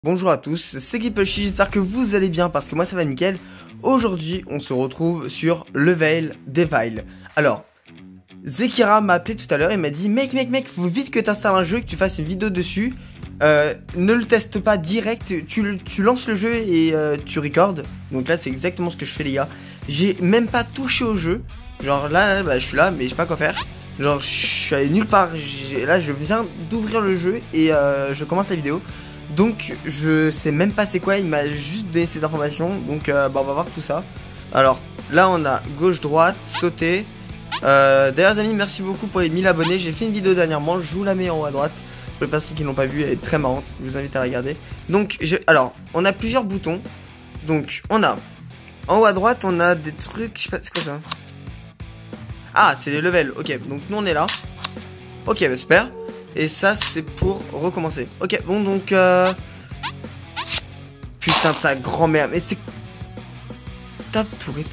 Bonjour à tous, c'est Guipushy, j'espère que vous allez bien parce que moi ça va nickel. Aujourd'hui on se retrouve sur le Veil des Veils. Alors, Zekira m'a appelé tout à l'heure et m'a dit mec, faut vite que tu installes un jeu et que tu fasses une vidéo dessus. Ne le teste pas direct, tu lances le jeu et tu recordes. Donc là c'est exactement ce que je fais les gars. J'ai même pas touché au jeu. Genre là bah, je suis là mais je sais pas quoi faire. Genre je suis allé nulle part, là je viens d'ouvrir le jeu et je commence la vidéo. Donc je sais même pas c'est quoi, il m'a juste donné ces informations. Donc bah, on va voir tout ça. Alors là on a gauche droite, sauter. D'ailleurs les amis, merci beaucoup pour les 1000 abonnés. J'ai fait une vidéo dernièrement, je vous la mets en haut à droite. Pour les personnes qui n'ont pas vu, elle est très marrante, je vous invite à la regarder. Donc alors on a plusieurs boutons. Donc on a en haut à droite on a des trucs, je sais pas, c'est quoi ça? Ah c'est les levels, ok, donc nous on est là. Ok bah super. Et ça c'est pour recommencer. Ok bon donc putain de sa grand-mère. Mais c'est top tourette.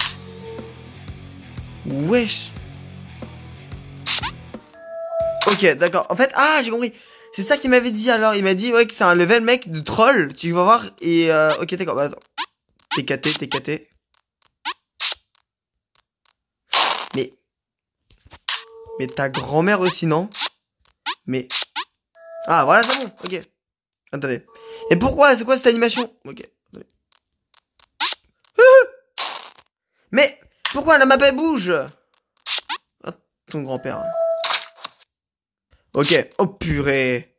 Wesh. Ok d'accord. En fait j'ai compris. C'est ça qu'il m'avait dit alors. Il m'a dit ouais que c'est un level mec de troll. Tu vas voir. Et ok d'accord. Bah attends. TKT. Mais ta grand-mère aussi non? Mais ah voilà c'est bon. Ok. Attendez. Et pourquoi? C'est quoi cette animation? Ok. Attendez. Mais pourquoi la map elle bouge? Oh, ton grand-père. Ok. Oh purée.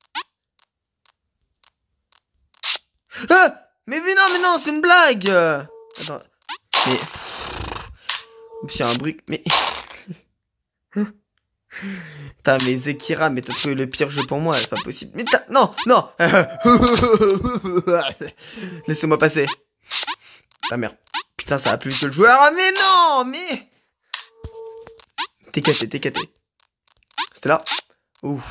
Ah mais non, c'est une blague. Attends. Mais c'est un bruit. Mais putain, mais Zekira, mais t'as trouvé le pire jeu pour moi, c'est pas possible. Mais non. Laissez-moi passer. Ta mère. Putain, ça va plus vite que le joueur. Ah mais non, mais TKT. C'était là. Ouf.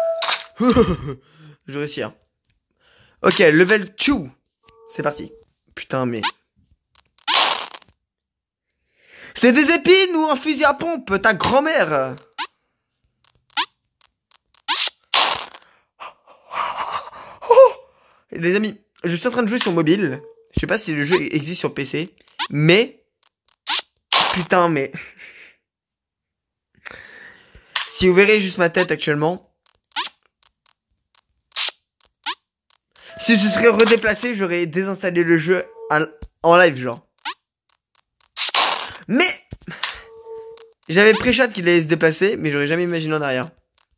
Je vais réussir. Ok, level 2. C'est parti. Putain, mais c'est des épines ou un fusil à pompe, ta grand-mère. Les amis, je suis en train de jouer sur mobile. Je sais pas si le jeu existe sur PC. Mais putain, mais si vous verrez juste ma tête actuellement, si je serais redéplacé, j'aurais désinstallé le jeu en live, genre. Mais j'avais pré-shot qu'il allait se déplacer, mais j'aurais jamais imaginé en arrière.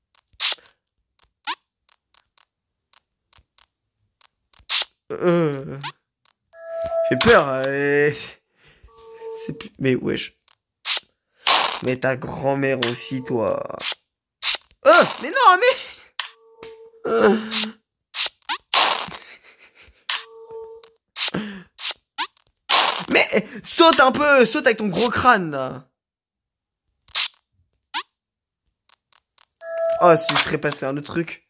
Fait peur. C'est plus... Mais wesh. Mais ta grand-mère aussi, toi. Mais non, mais... Mais saute un peu, saute avec ton gros crâne là. Oh, s'il serait passé un autre truc.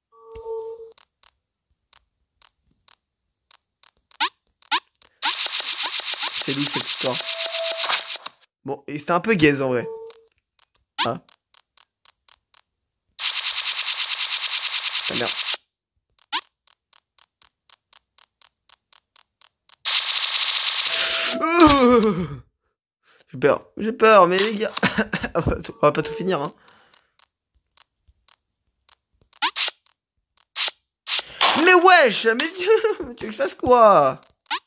C'est lui cette histoire. Bon, et c'était un peu gaze en vrai. Hein? Ah merde. J'ai peur, mais les gars, on va pas tout finir, hein. Mais wesh, mais tu veux que je fasse quoi?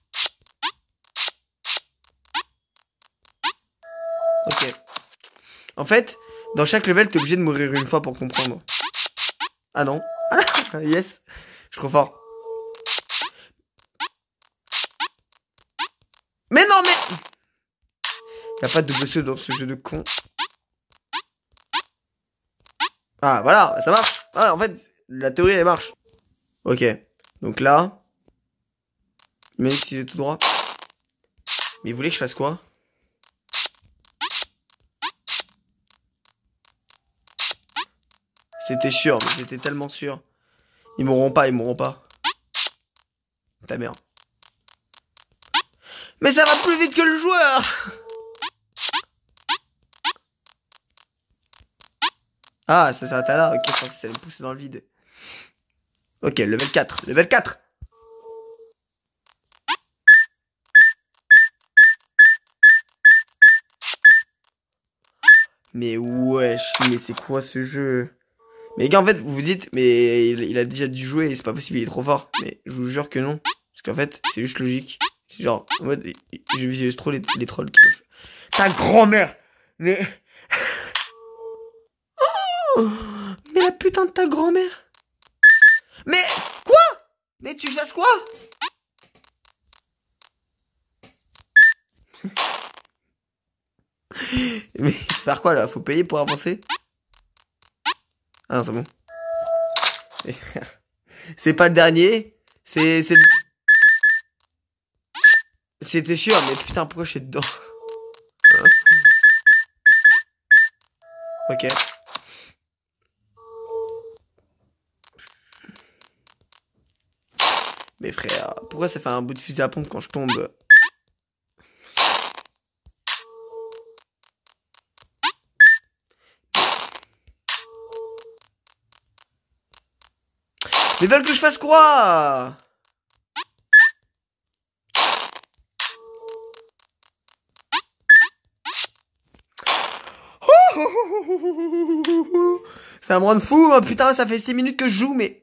Ok. En fait, dans chaque level, t'es obligé de mourir une fois pour comprendre. Ah non. Yes. Je suis trop fort. Mais non, mais... Y'a pas de double saut dans ce jeu de con. Ah, voilà, ça marche. Ah, en fait, la théorie, elle marche. Ok. Donc là... Même si j'ai tout droit... Mais vous voulez que je fasse quoi? C'était sûr, mais j'étais tellement sûr. Ils mourront pas. Ta mère. Mais ça va plus vite que le joueur. Ah, ça s'arrête là. Ok, je pensais que ça allait me pousser dans le vide. Ok, level 4. Mais wesh, mais c'est quoi ce jeu? Mais les gars, en fait, vous vous dites, mais il a déjà dû jouer, c'est pas possible, il est trop fort. Mais je vous jure que non. Parce qu'en fait, c'est juste logique. C'est genre, en mode, je visualise trop les trolls qui peuvent. Ta grand-mère! Mais. Oh, mais la putain de ta grand-mère! Mais. Quoi? Mais tu fasses quoi? Mais faire quoi là? Faut payer pour avancer? Ah non, c'est bon. C'est pas le dernier. C'était sûr, mais putain, pourquoi je suis dedans? Hein? Ok. Mais frère, pourquoi ça fait un bout de fusil à pompe quand je tombe? Mais veulent que je fasse quoi? Ça va me rendre fou, oh, putain, ça fait 6 minutes que je joue, mais...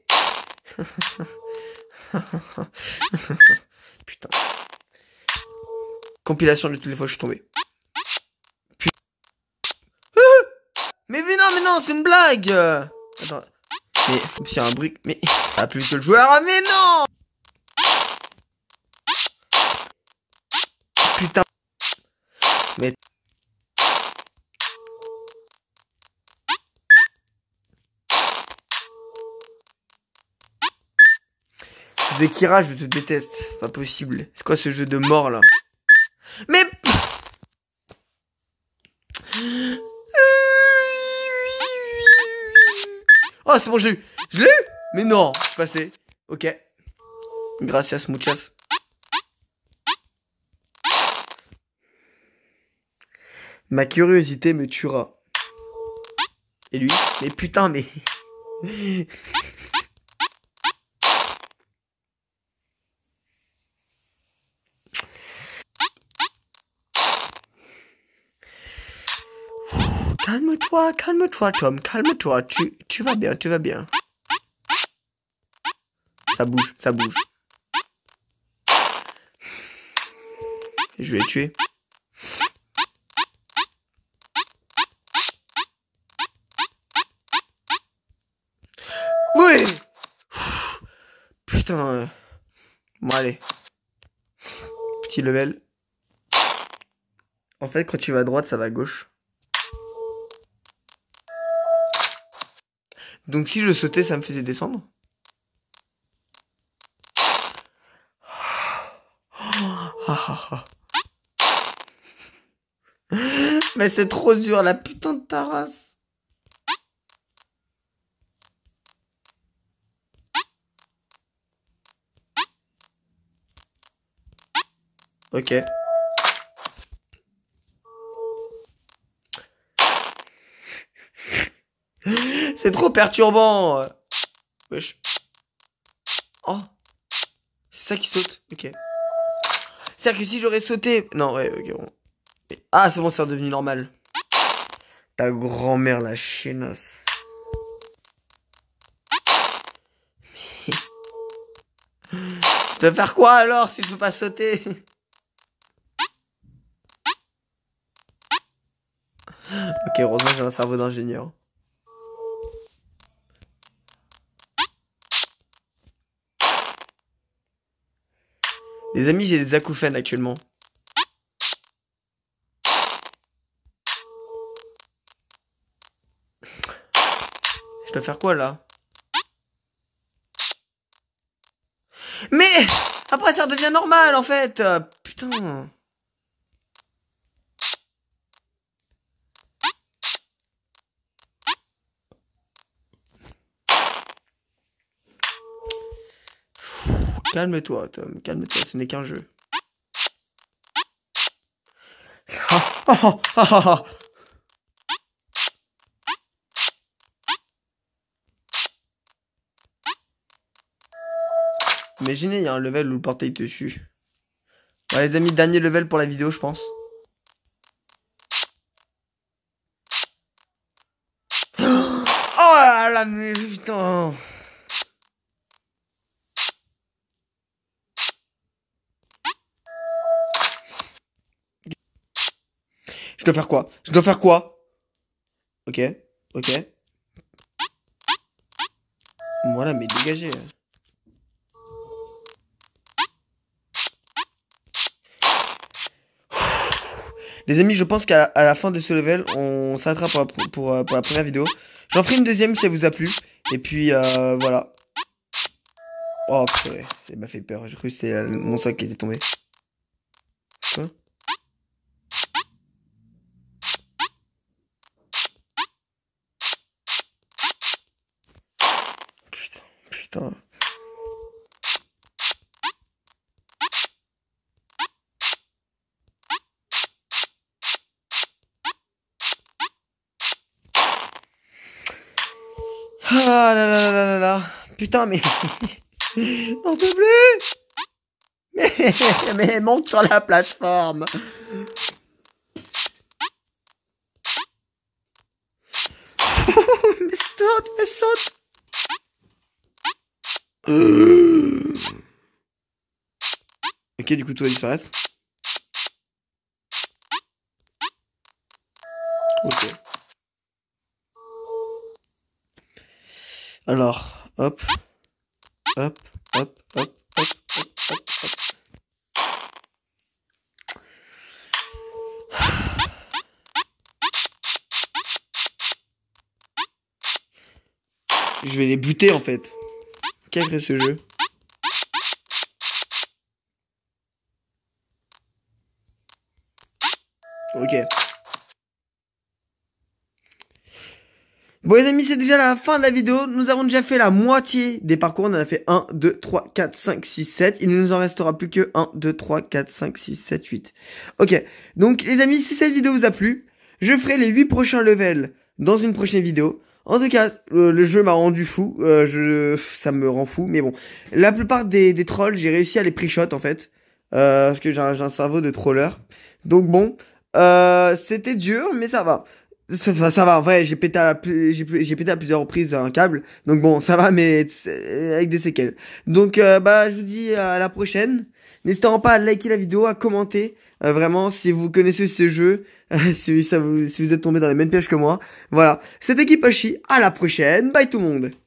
Putain. Compilation de toutes les fois que je suis tombé. Putain. Mais non, c'est une blague. Attends. Mais c'est un brick. Mais... Ah, plus que le joueur. Ah, mais non. Putain. Mais... Zekira, je te déteste. C'est pas possible. C'est quoi ce jeu de mort, là? Mais... Oh, c'est bon, j'ai eu. Je l'ai eu. Mais non, je suis passé. Ok. Gracias, muchas. Ma curiosité me tuera. Et lui? Mais putain, mais... Calme-toi, Tom, calme-toi. Tu vas bien, tu vas bien. Ça bouge, ça bouge. Je vais le tuer. Oui. Putain. Bon, allez. Petit level. En fait, quand tu vas à droite, ça va à gauche. Donc si je sautais, ça me faisait descendre. Mais c'est trop dur, la putain de ta race. Ok. C'est trop perturbant. Wesh. Oh. C'est ça qui saute. Ok. C'est-à-dire que si j'aurais sauté... Non, ouais, ok, bon. Ah, c'est bon, c'est redevenu normal. Ta grand-mère, la chiennasse. Je dois faire quoi alors si je peux pas sauter? Ok, heureusement j'ai un cerveau d'ingénieur. Les amis, j'ai des acouphènes actuellement. Je dois faire quoi là? Mais après ça redevient normal en fait. Putain. Calme-toi, Tom. Calme-toi, ce n'est qu'un jeu. Imaginez, il y a un level où le portail te tue. Bon, les amis, dernier level pour la vidéo, je pense. la mais putain. Je dois faire quoi? Je dois faire quoi? Ok, ok. Voilà, mais dégagez. Les amis, je pense qu'à la fin de ce level, on s'arrêtera pour la première vidéo. J'en ferai une deuxième si elle vous a plu. Et puis, voilà. Oh, purée. Elle m'a fait peur. J'ai cru que c'était mon sac qui était tombé. Quoi? Putain, putain. Ah là là là là là là. Putain, mais... On peut plus. Mais monte sur la plateforme. Mais saute, mais saute. Ok, du coup, toi, il s'arrête. Ok. Alors, hop. Hop, hop, hop, hop, hop, hop, hop. Je vais les buter en fait. Qu'est-ce que ce jeu? Ok. Bon les amis, c'est déjà la fin de la vidéo. Nous avons déjà fait la moitié des parcours. On en a fait 1, 2, 3, 4, 5, 6, 7. Il ne nous en restera plus que 1, 2, 3, 4, 5, 6, 7, 8. Ok. Donc les amis, si cette vidéo vous a plu, je ferai les 8 prochains levels dans une prochaine vidéo. En tout cas, le jeu m'a rendu fou. Ça me rend fou. Mais bon, la plupart des trolls, j'ai réussi à les pre-shot en fait. Parce que j'ai un cerveau de troller. Donc bon, c'était dur, mais ça va. Ça va, en vrai, j'ai pété à plusieurs reprises un câble. Donc bon, ça va, mais avec des séquelles. Donc, bah, je vous dis à la prochaine. N'hésitez pas à liker la vidéo, à commenter. Vraiment, si vous connaissez ce jeu, si vous êtes tombé dans les mêmes pièges que moi. Voilà. C'était Kiposhi. À la prochaine. Bye tout le monde.